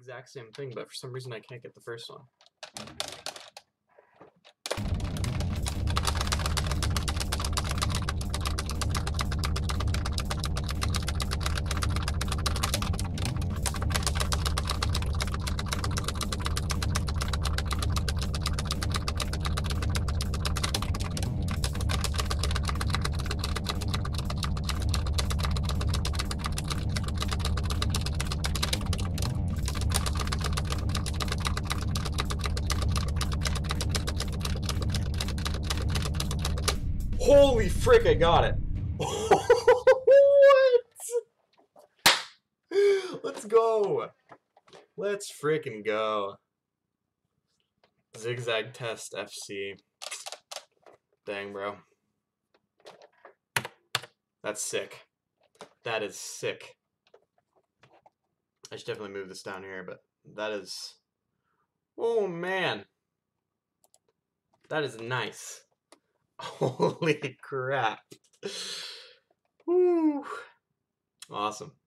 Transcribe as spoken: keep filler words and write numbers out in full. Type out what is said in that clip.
exact same thing, but for some reason I can't get the first one. Holy frick, I got it! What? Let's go! Let's frickin' go. Zig Zag test F C. Dang, bro. That's sick. That is sick. I should definitely move this down here, but that is... Oh, man. That is nice. Holy crap. Woo. Awesome.